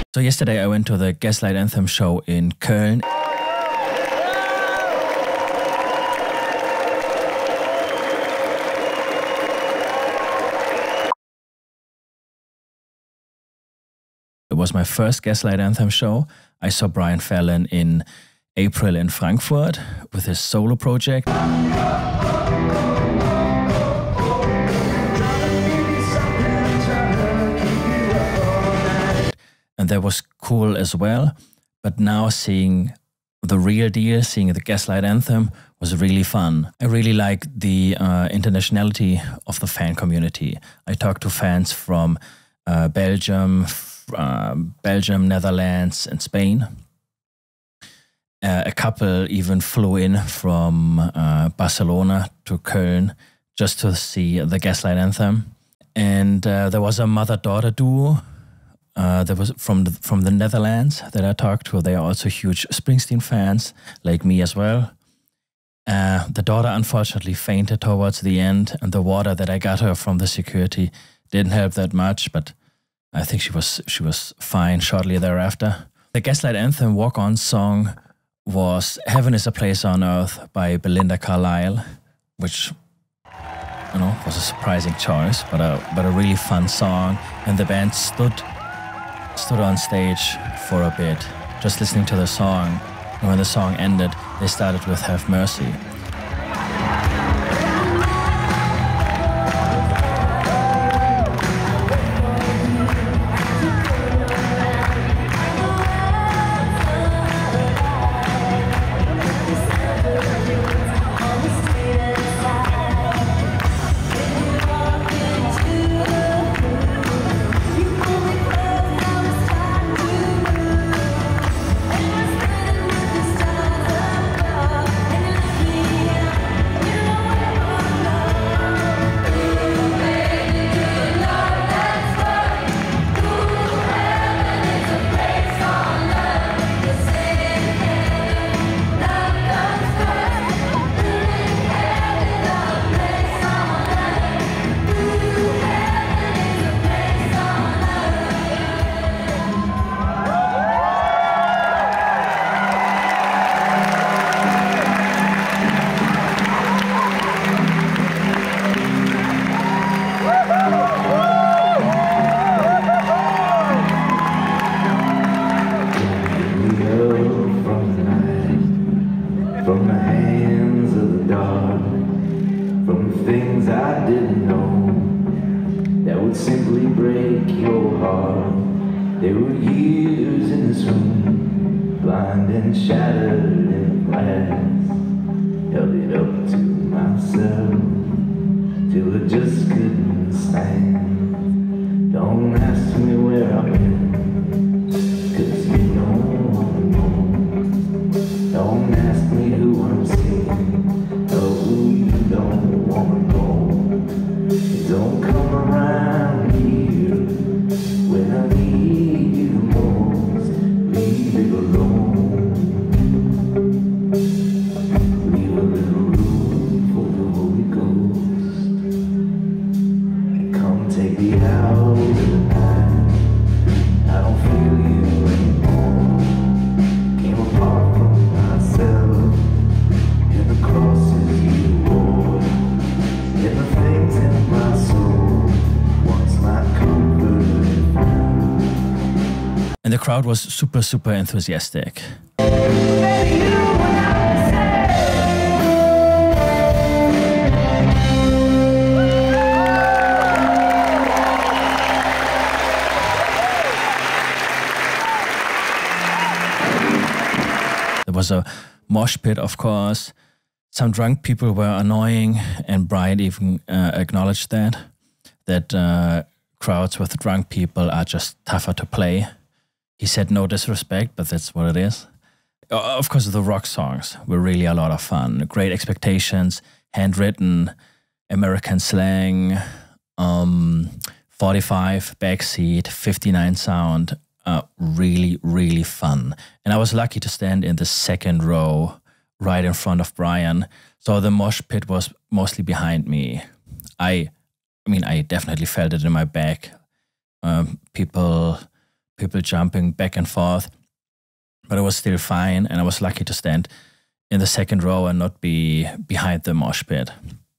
So yesterday I went to the Gaslight Anthem show in Köln. It was my first Gaslight Anthem show. I saw Brian Fallon in April in Frankfurt with his solo project. And that was cool as well. But now seeing the real deal, seeing the Gaslight Anthem was really fun. I really like the internationality of the fan community. I talked to fans from Belgium, Netherlands, and Spain. A couple even flew in from Barcelona to Köln just to see the Gaslight Anthem. And there was a mother-daughter duo that was from the Netherlands that I talked to. They are also huge Springsteen fans, like me as well. The daughter unfortunately fainted towards the end, and the water that I got her from the security didn't help that much, but I think she was fine shortly thereafter. The Gaslight Anthem walk-on song was Heaven is a Place on Earth by Belinda Carlisle, which was a surprising choice, but a really fun song. And the band stood on stage for a bit, just listening to the song. And when the song ended, they started with Have Mercy. From the hands of the dark, from the things I didn't know that would simply break your heart. There were years in this room, blind and shattered in the glass. Held it up to myself till it just couldn't stand. Don't ask me where I've been, 'cause you don't wanna know. Don't ask me who I'm seeing, oh, you don't wanna know. Don't come around here when I need you the most. Leave it alone. Leave a little room for the Holy Ghost. Come take me out tonight. I don't feel you anymore. Came apart from myself in the crosses you wore, in the things in my soul once my comfort found. And the crowd was super, super enthusiastic. There was a mosh pit, of course. Some drunk people were annoying, and Brian even acknowledged that crowds with drunk people are just tougher to play. He said no disrespect, but that's what it is. Of course, the rock songs were really a lot of fun. Great Expectations, Handwritten, American Slang, 45, Backseat, 59 Sound. Really, really fun. And I was lucky to stand in the second row right in front of Brian. So the mosh pit was mostly behind me. I mean, I definitely felt it in my back. People people jumping back and forth. But it was still fine, and I was lucky to stand in the second row and not be behind the mosh pit.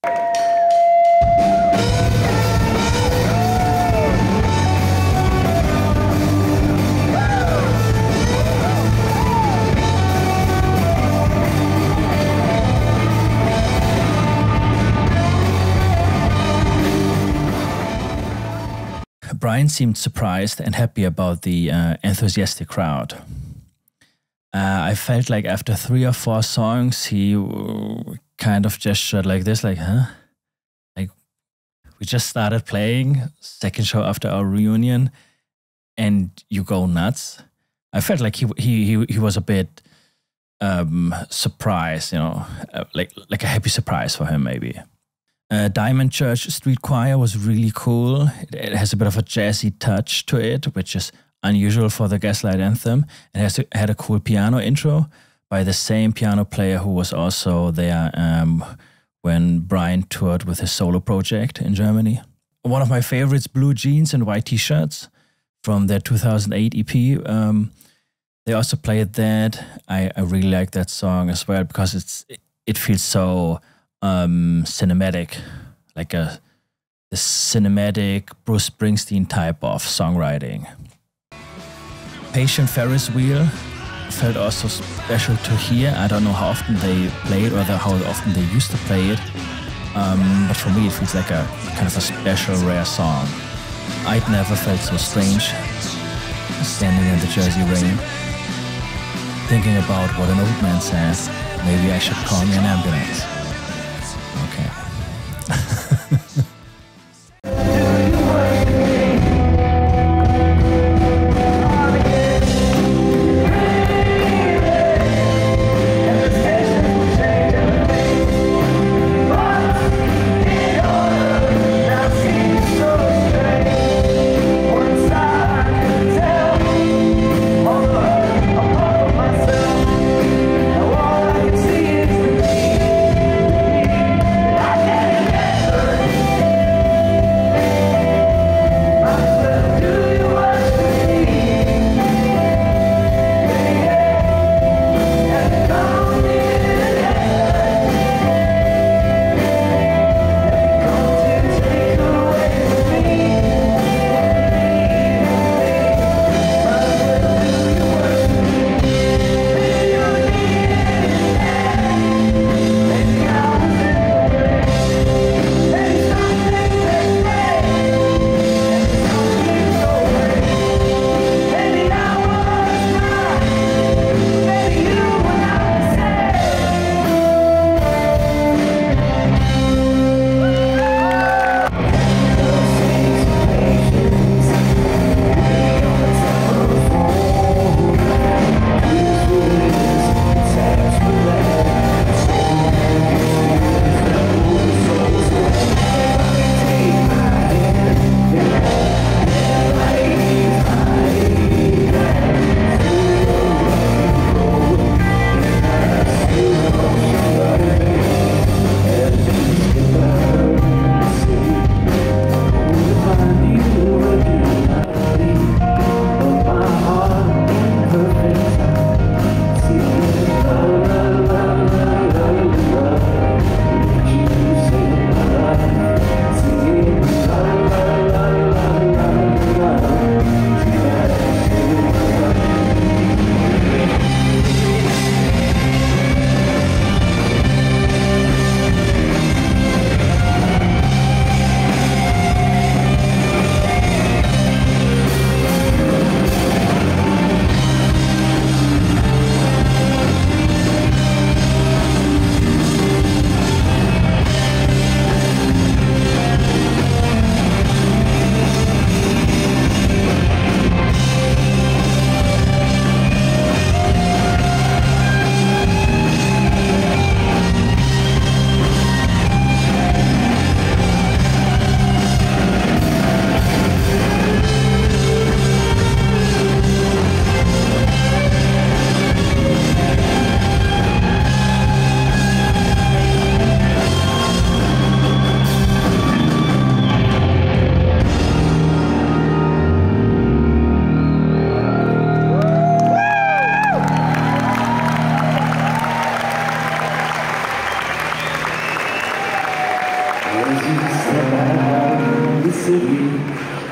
Brian seemed surprised and happy about the enthusiastic crowd. I felt like after 3 or 4 songs, he kind of gestured like this, like, huh? Like, we just started playing, second show after our reunion, and you go nuts. I felt like he was a bit surprised, you know, like a happy surprise for him, maybe. Diamond Church Street Choir was really cool. It has a bit of a jazzy touch to it, which is unusual for the Gaslight Anthem. It had a cool piano intro by the same piano player who was also there when Brian toured with his solo project in Germany. One of my favorites, Blue Jeans and White T-shirts from their 2008 EP. They also played that. I really like that song as well because it feels so cinematic, like the cinematic Bruce Springsteen type of songwriting. Patient Ferris Wheel felt also special to hear. I don't know how often they play it or how often they used to play it, but for me it feels like a kind of a special, rare song. I'd never felt so strange standing in the Jersey rain, thinking about what an old man says. Maybe I should call me an ambulance. Okay.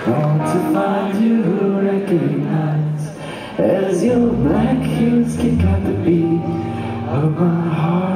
Prone to find you recognize as your black heels kick out the beat of my heart.